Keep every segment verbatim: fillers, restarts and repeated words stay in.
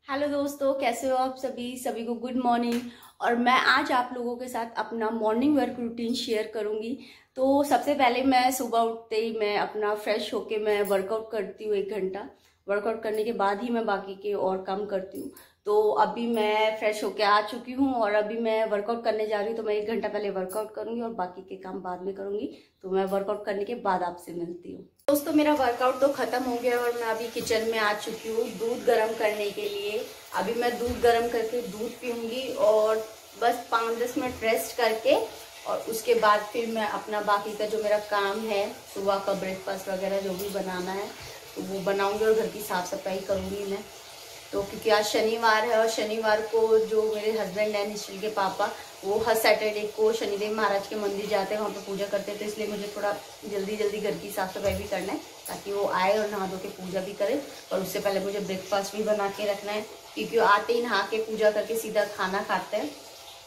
Hello दोस्तों, कैसे हो आप सभी सभी को गुड मॉर्निंग। और मैं आज आप लोगों के साथ अपना मॉर्निंग वर्क रूटीन शेयर करूंगी। तो सबसे पहले मैं सुबह उठते ही मैं अपना फ्रेश होके मैं वर्कआउट करती हूँ। एक घंटा वर्कआउट करने के बाद ही मैं बाकी के और काम करती हूँ। तो अभी मैं फ्रेश होके आ चुकी हूँ और अभी मैं वर्कआउट करने जा रही हूँ। तो मैं एक घंटा पहले वर्कआउट करूंगी और बाकी के काम बाद में करूंगी। तो मैं वर्कआउट करने के बाद आपसे मिलती हूँ। दोस्तों, मेरा वर्कआउट तो खत्म हो गया और मैं अभी किचन में आ चुकी हूँ दूध गर्म करने के लिए। अभी मैं दूध गर्म करके दूध पीऊंगी और बस पाँच दस मिनट रेस्ट करके और उसके बाद फिर मैं अपना बाकी का जो मेरा काम है, सुबह का ब्रेकफास्ट वगैरह जो भी बनाना है तो वो बनाऊंगी और घर की साफ सफाई करूंगी मैं। तो क्योंकि आज शनिवार है और शनिवार को जो मेरे हस्बैंड हैं निश्चल के पापा, वो हर सैटरडे को शनिदेव महाराज के मंदिर जाते हैं, वहाँ पे पूजा करते हैं। तो इसलिए मुझे थोड़ा जल्दी जल्दी घर की साफ सफाई भी करना है ताकि वो आए और नहा धो के पूजा भी करे। और उससे पहले मुझे ब्रेकफास्ट भी बना के रखना है क्योंकि वो आते ही नहा के पूजा करके सीधा खाना खाते हैं।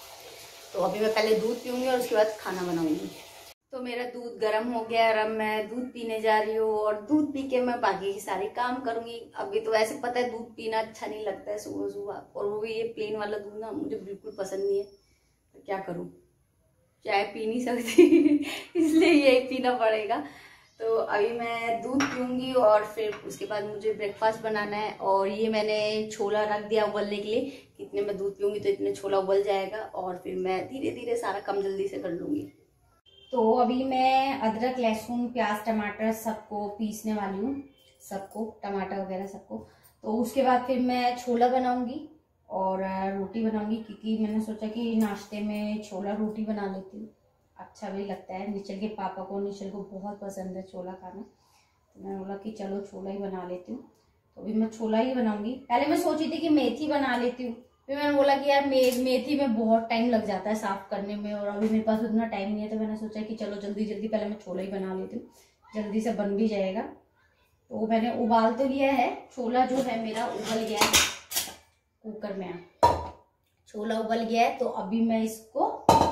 तो अभी मैं पहले दूध पीऊँगी और उसके बाद खाना बनाऊँगी। तो मेरा दूध गर्म हो गया और अब मैं दूध पीने जा रही हूँ और दूध पी के मैं बाकी के सारे काम करूंगी। अभी तो वैसे पता है दूध पीना अच्छा नहीं लगता है सुबह सुबह, और वो भी ये प्लेन वाला दूध ना मुझे बिल्कुल पसंद नहीं है। तो क्या करूँ, चाय पी नहीं सकती इसलिए यही पीना पड़ेगा। तो अभी मैं दूध पीऊँगी और फिर उसके बाद मुझे ब्रेकफास्ट बनाना है। और ये मैंने छोला रख दिया उबलने के लिए, इतने मैं दूध पीऊँगी तो इतने छोला उबल जाएगा और फिर मैं धीरे धीरे सारा काम जल्दी से कर लूँगी। तो अभी मैं अदरक लहसुन प्याज टमाटर सबको पीसने वाली हूँ, सबको टमाटर वगैरह सबको। तो उसके बाद फिर मैं छोला बनाऊंगी और रोटी बनाऊंगी क्योंकि मैंने सोचा कि नाश्ते में छोला रोटी बना लेती हूँ, अच्छा भी लगता है। निश्चल के पापा को निश्चल को बहुत पसंद है छोला खाना, तो मैंने बोला कि चलो छोला ही बना लेती हूँ। तो अभी मैं छोला ही बनाऊंगी। पहले मैं सोची थी कि मेथी बना लेती हूँ, फिर मैंने बोला कि यार मे, मेथी में बहुत टाइम लग जाता है साफ करने में और अभी मेरे पास उतना टाइम नहीं है। तो मैंने सोचा कि चलो जल्दी जल्दी पहले मैं छोला ही बना लेती हूँ, जल्दी से बन भी जाएगा। तो मैंने उबाल तो लिया है, छोला जो है मेरा उबल गया है कुकर में, छोला उबल गया है। तो अभी मैं इसको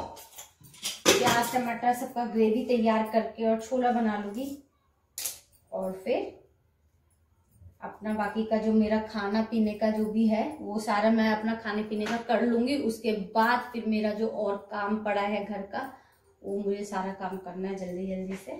प्याज टमाटर सबका ग्रेवी तैयार करके और छोला बना लूंगी और फिर अपना बाकी का जो मेरा खाना पीने का जो भी है वो सारा मैं अपना खाने पीने का कर लूंगी। उसके बाद फिर मेरा जो और काम पड़ा है घर का वो मुझे सारा काम करना है जल्दी जल्दी से।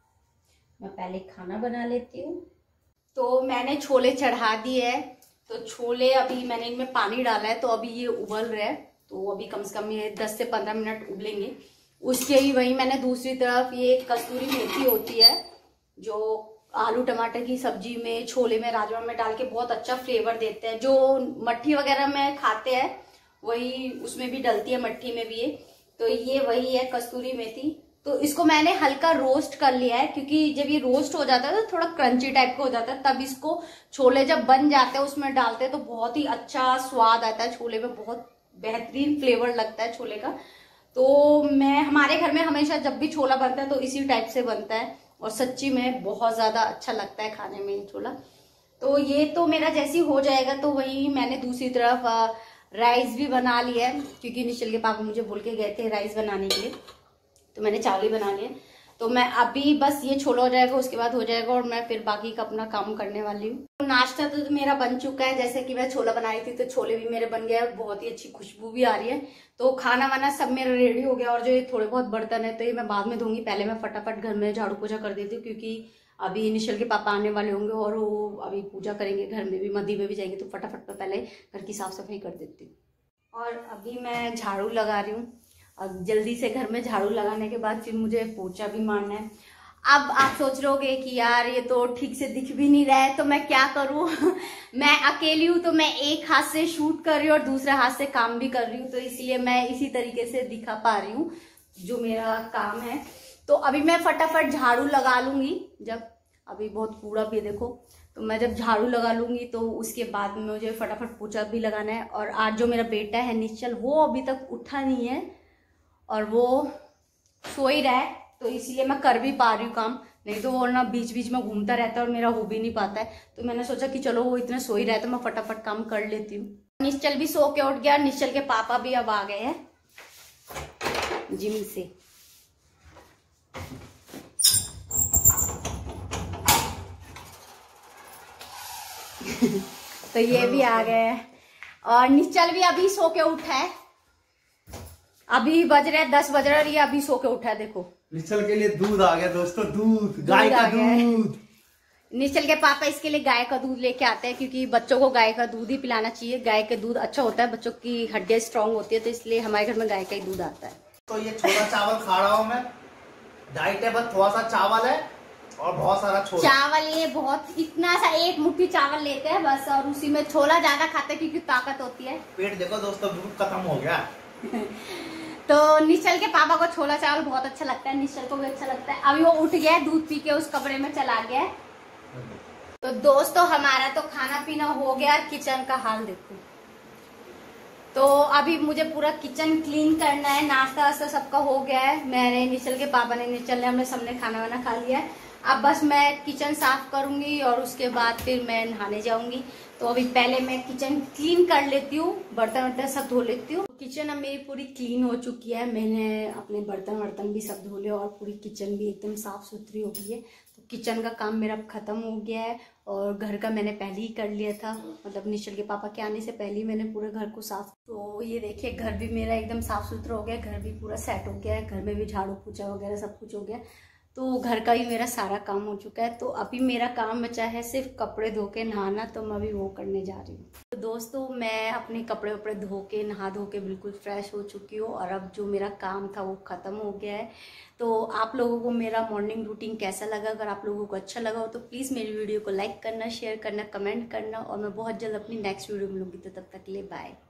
मैं पहले खाना बना लेती हूँ। तो मैंने छोले चढ़ा दिए है। तो छोले अभी मैंने इनमें पानी डाला है तो अभी ये उबल रहा है। तो अभी कम से कम ये दस से पंद्रह मिनट उबलेंगे। उसके ही वही मैंने दूसरी तरफ ये कसूरी मेथी होती है जो आलू टमाटर की सब्जी में, छोले में, राजमा में डाल के बहुत अच्छा फ्लेवर देते हैं। जो मट्ठी वगैरह में खाते हैं वही उसमें भी डलती है, मट्ठी में भी है। तो ये वही है कसूरी मेथी। तो इसको मैंने हल्का रोस्ट कर लिया है क्योंकि जब ये रोस्ट हो जाता है तो थोड़ा क्रंची टाइप का हो जाता है, तब इसको छोले जब बन जाते हैं उसमें डालते हैं तो बहुत ही अच्छा स्वाद आता है छोले में, बहुत बेहतरीन फ्लेवर लगता है छोले का। तो मैं हमारे घर में हमेशा जब भी छोला बनता है तो इसी टाइप से बनता है और सच्ची में बहुत ज्यादा अच्छा लगता है खाने में ये छोला। तो ये तो मेरा जैसी हो जाएगा तो वही मैंने दूसरी तरफ राइस भी बना लिया है क्योंकि निश्चल के पापा मुझे बोल के गए थे राइस बनाने के लिए, तो मैंने चावल ही बना लिए। तो मैं अभी बस ये छोला हो जाएगा उसके बाद हो जाएगा और मैं फिर बाकी का अपना काम करने वाली हूँ। तो नाश्ता तो मेरा बन चुका है, जैसे कि मैं छोला बनाई थी तो छोले भी मेरे बन गए, बहुत ही अच्छी खुशबू भी आ रही है। तो खाना वाना सब मेरा रेडी हो गया और जो ये थोड़े बहुत बर्तन है तो ये मैं बाद में धोऊंगी। पहले मैं फटाफट घर में झाड़ू पूजा कर देती हूँ क्योंकि अभी निश्चल के पापा आने वाले होंगे और वो अभी पूजा करेंगे, घर में भी मंदिर में भी जाएंगे। तो फटाफट मैं पहले घर की साफ सफाई कर देती हूँ। और अभी मैं झाड़ू लगा रही हूँ। अब जल्दी से घर में झाड़ू लगाने के बाद फिर मुझे पोछा भी मारना है। अब आप सोच रहे होगे कि यार ये तो ठीक से दिख भी नहीं रहा है तो मैं क्या करूं मैं अकेली हूं तो मैं एक हाथ से शूट कर रही हूँ और दूसरे हाथ से काम भी कर रही हूँ, तो इसलिए मैं इसी तरीके से दिखा पा रही हूँ जो मेरा काम है। तो अभी मैं फटाफट झाड़ू लगा लूंगी, जब अभी बहुत कूड़ा भी देखो, तो मैं जब झाड़ू लगा लूंगी तो उसके बाद में मुझे फटाफट पोछा भी लगाना है। और आज जो मेरा बेटा है निश्चल वो अभी तक उठा नहीं है और वो सो ही रहा है, तो इसीलिए मैं कर भी पा रही हूँ काम, नहीं तो वो ना बीच बीच में घूमता रहता है और मेरा हो भी नहीं पाता है। तो मैंने सोचा कि चलो वो इतना सो ही रहा है तो मैं फटाफट काम कर लेती हूँ। निश्चल भी सो के उठ गया, निश्चल के पापा भी अब आ गए हैं जिम से। तो ये भी आ गए हैं। और निश्चल भी अभी सो के उठा है, अभी बज रहे दस बज रहे, ये अभी सो के उठा है। देखो निश्चल के लिए दूध आ गया दोस्तों, दूध गाय का दूध। निश्चल के पापा इसके लिए गाय का दूध लेके आते हैं, क्योंकि बच्चों को गाय का दूध ही पिलाना चाहिए। गाय का दूध अच्छा होता है, बच्चों की हड्डियां स्ट्रांग होती है, तो इसलिए हमारे घर में गाय का ही दूध आता है। तो ये छोला चावल खा रहा हूँ मैं, डाइट है, बस थोड़ा सा चावल है और बहुत सारा छोला। चावल ये बहुत इतना सा एक मुट्ठी चावल लेते हैं बस, और उसी में छोला ज्यादा खाते हैं क्योंकि ताकत होती है। पेट देखो दोस्तों दूध खत्म हो गया। तो निश्चल के पापा को छोला चावल बहुत अच्छा लगता है, निश्चल को भी अच्छा लगता है। अभी वो उठ गया है, दूध पी के उस कमरे में चला गया है। तो दोस्तों हमारा तो खाना पीना हो गया, किचन का हाल देखो। तो अभी मुझे पूरा किचन क्लीन करना है, नाश्ता वास्ता सबका हो गया है। मैंने निश्चल के पापा ने, निश्चल ने, हमने सबने खाना वाना खा लिया है। अब बस मैं किचन साफ करूंगी और उसके बाद फिर मैं नहाने जाऊंगी। तो अभी पहले मैं किचन क्लीन कर लेती हूँ, बर्तन वर्तन सब धो लेती हूँ। किचन अब मेरी पूरी क्लीन हो चुकी है, मैंने अपने बर्तन वर्तन भी सब धो लिया और पूरी किचन भी एकदम साफ सुथरी हो गई है। तो किचन का काम मेरा खत्म हो गया है और घर का मैंने पहले ही कर लिया था, मतलब निश्चल के पापा के आने से पहले ही मैंने पूरे घर को साफ। तो ये देखिए घर भी मेरा एकदम साफ सुथरा हो गया, घर भी पूरा सेट हो गया है, घर में भी झाड़ू पोछा वगैरह सब कुछ हो गया। तो घर का भी मेरा सारा काम हो चुका है। तो अभी मेरा काम बचा है सिर्फ कपड़े धो के नहाना, तो मैं अभी वो करने जा रही हूँ। तो दोस्तों मैं अपने कपड़े वपड़े धो के नहा धो के बिल्कुल फ्रेश हो चुकी हूँ और अब जो मेरा काम था वो ख़त्म हो गया है। तो आप लोगों को मेरा मॉर्निंग रूटीन कैसा लगा? अगर आप लोगों को अच्छा लगा हो तो प्लीज़ मेरी वीडियो को लाइक करना, शेयर करना, कमेंट करना, और मैं बहुत जल्द अपनी नेक्स्ट वीडियो मिलूंगी। तो तब तक के लिए बाय।